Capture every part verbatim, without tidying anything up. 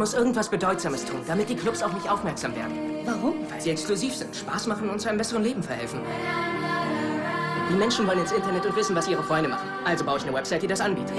muss irgendwas Bedeutsames tun, damit die Clubs auf mich aufmerksam werden. Warum? Weil sie exklusiv sind, Spaß machen und zu einem besseren Leben verhelfen. Die Menschen wollen ins Internet und wissen, was ihre Freunde machen. Also baue ich eine Website, die das anbietet.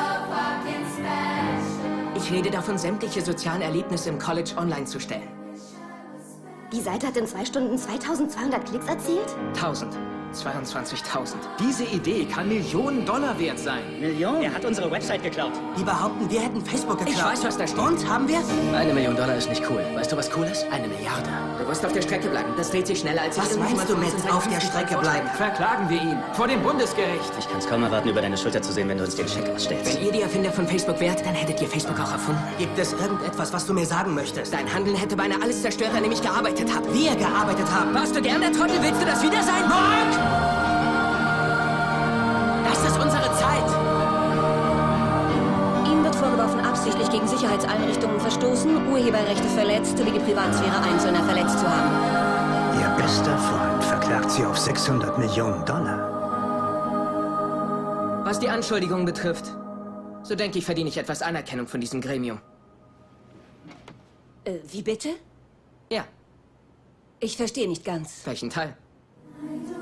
Ich rede davon, sämtliche sozialen Erlebnisse im College online zu stellen. Die Seite hat in zwei Stunden zweitausendzweihundert Klicks erzielt? tausend. zweiundzwanzigtausend. Diese Idee kann Millionen Dollar wert sein. Millionen? Er hat unsere Website geklaut. Die behaupten, wir hätten Facebook geklaut. Ich weiß, was da steht. Und, haben wir? Eine Million Dollar ist nicht cool. Weißt du, was cool ist? Eine Milliarde. Du wirst auf der Strecke bleiben. Das dreht sich schneller, als ich Was meinst du mit auf der Strecke bleiben? Verklagen wir ihn. Vor dem Bundesgericht. Ich kann es kaum erwarten, über deine Schulter zu sehen, wenn du uns den Scheck ausstellst. Wenn ihr die Erfinder von Facebook wärt, dann hättet ihr Facebook auch erfunden. Gibt es irgendetwas, was du mir sagen möchtest? Dein Handeln hätte beinahe alles zerstört, an dem ich gearbeitet habe. Wir gearbeitet haben. Warst du gern der Trottel? Willst du das wieder sein? Mark! Das ist unsere Zeit. Ihm wird vorgeworfen, absichtlich gegen Sicherheitseinrichtungen verstoßen, Urheberrechte verletzt sowie die Privatsphäre Einzelner verletzt zu haben. Ihr bester Freund verklagt sie auf sechshundert Millionen Dollar. Was die Anschuldigungen betrifft, so denke ich, verdiene ich etwas Anerkennung von diesem Gremium. Äh, wie bitte? Ja. Ich verstehe nicht ganz. Welchen Teil? I don't